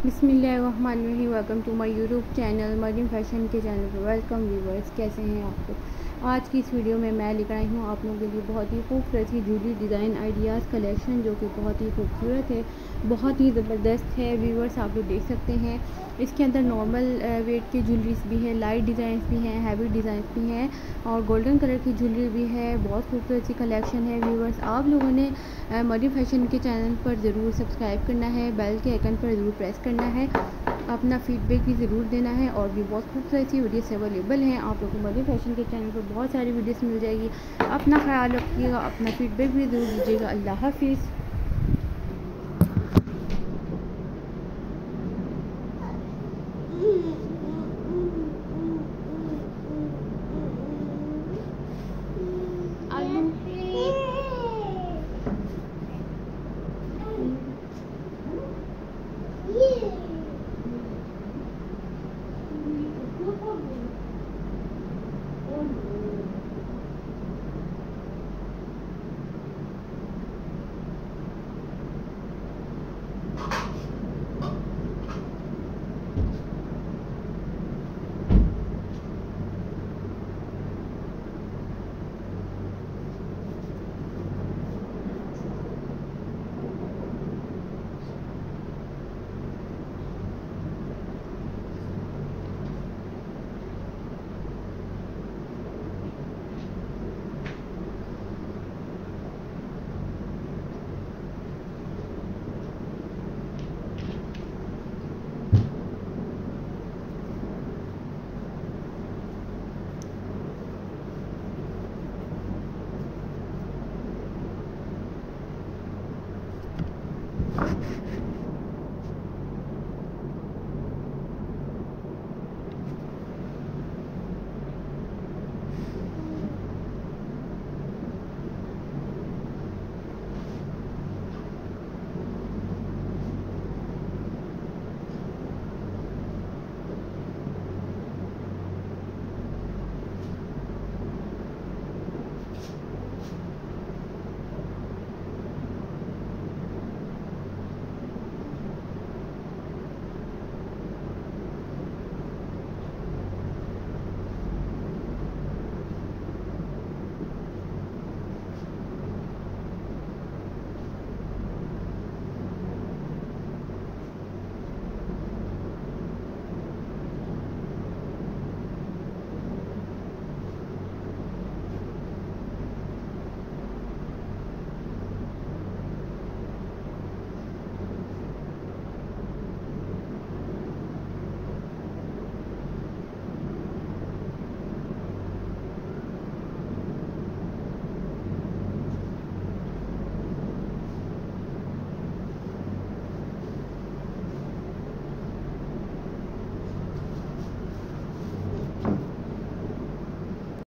बिस्मिल्लाहिर्रहमानिर्रहीम। Welcome to my YouTube channel Mariam fashion के channel पर वेलकम व्यूवर्स। कैसे हैं आप लोग? आज की इस वीडियो में मैं लेकर आई हूँ आप लोगों के लिए बहुत ही खूबसूरत सी ज्वेलरी डिज़ाइन आइडियाज़ कलेक्शन, जो कि बहुत ही खूबसूरत है, बहुत ही ज़बरदस्त है। व्यूवर्स आप लोग देख सकते हैं, इसके अंदर नॉर्मल वेट की ज्वेलरीज भी है, लाइट डिज़ाइंस भी हैं, हैवी डिज़ाइंस भी हैं और गोल्डन कलर की ज्वेलरी भी है। बहुत खूबसूरत सी कलेक्शन है। व्यूवर्स आप लोगों ने मरीम फैशन के चैनल पर ज़रूर सब्सक्राइब करना है, बेल के आइकन पर ज़रूर प्रेस करना है, अपना फीडबैक भी ज़रूर देना है। और भी बहुत खूबसूरत सी वीडियोस अवेलेबल हैं। आप लोगों को मरीम फैशन के चैनल पर बहुत सारी वीडियोस मिल जाएगी। अपना ख्याल रखिएगा, अपना फीडबैक भी ज़रूर दीजिएगा। अल्लाह हाफिज़।